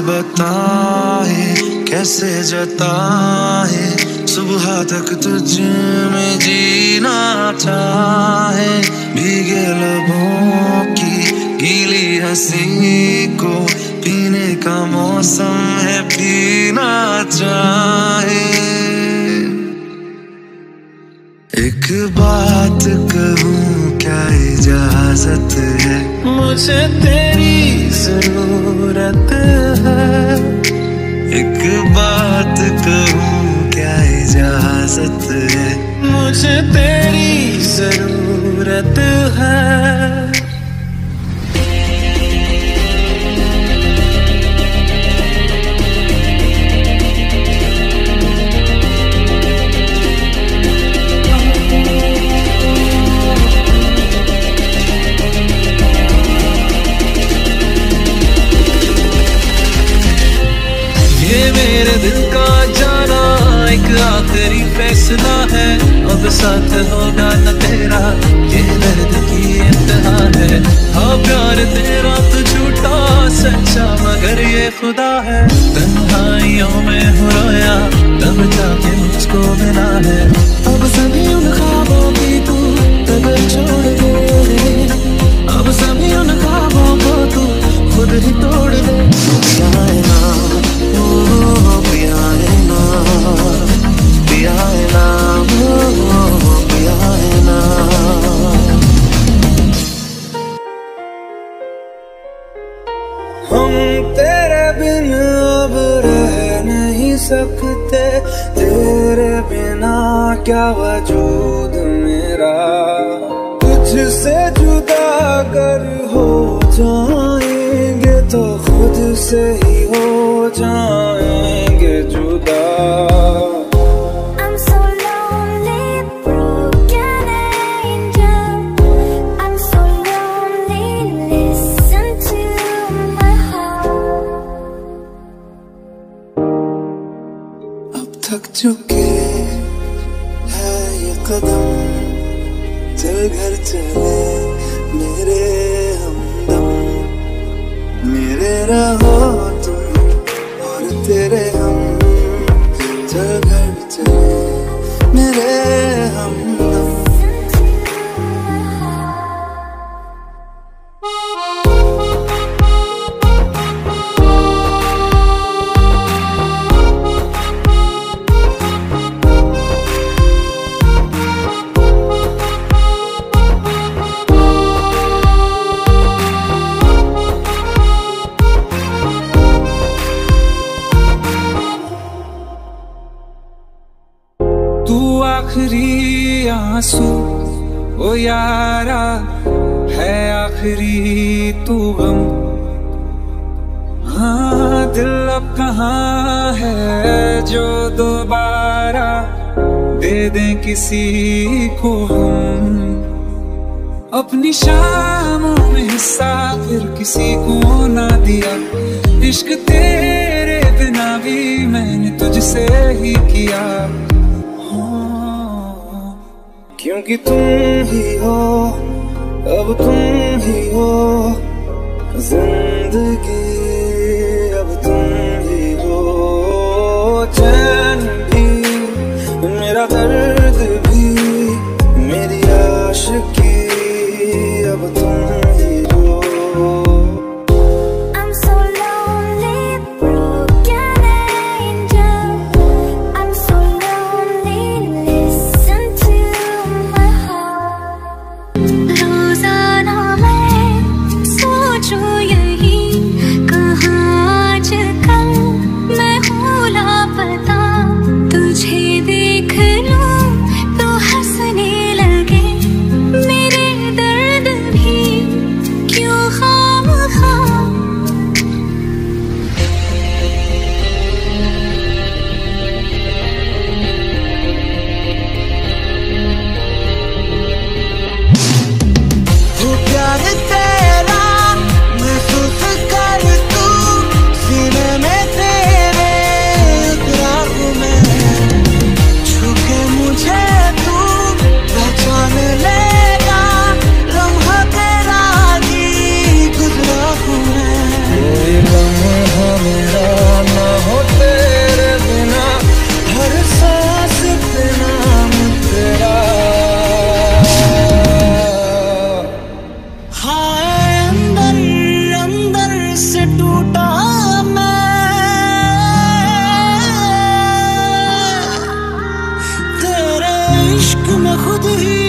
बताए, कैसे जताए, सुबह तक तुझ में जीना चाहे। भीगे लबों की गीली हंसी को पीने का मौसम है, पीना चाहे। एक बात कहूँ क्या इजाजत है, मुझे तेरी जरूरत है। एक बात कहूँ क्या इजाजत है, मुझे तेरी जरूरत है। मेरे दिल का जाना एक आखिरी फैसला है, अब साथ होगा न तेरा ये दर्द की इंतहा है। हाँ प्यार तेरा तो झूठा सच्चा मगर ये खुदा है। तन्हाइयों में हो रोया तब जाके मुझको मिला है। अब सभी उन ख्वाबों की तू तब छोड़ दे, अब सभी उन ख्वाबों को तू खुद ही तोड़ दे। हम तेरे बिन अब रह नहीं सकते, तेरे बिना क्या वजूद मेरा। तुझसे जुदा अगर हो जाएंगे तो खुद से ही हो जाएंगे जुदा। थक चुके हैं ये कदम, चल घर चले मेरे हमदम। मेरे रहो तुम और तेरे हम, चल घर चले मेरे हमदम। तू आखिरी आंसू ओ यारा है, आखिरी तू गम। हाँ दिल अब कहाँ है जो दोबारा दे दे किसी को हम। अपनी शामों में हिस्सा फिर किसी को ना दिया, इश्क तेरे बिना भी मैंने तुझसे ही किया। क्योंकि तुम ही हो, अब तुम ही हो जिंदगी, अब तुम ही हो। चैन भी मेरा दर्द भी मेरी आशिकी, अब तुम ही हो। तुझे देख लूं तो हंसने लगे। कि मैं खुद ही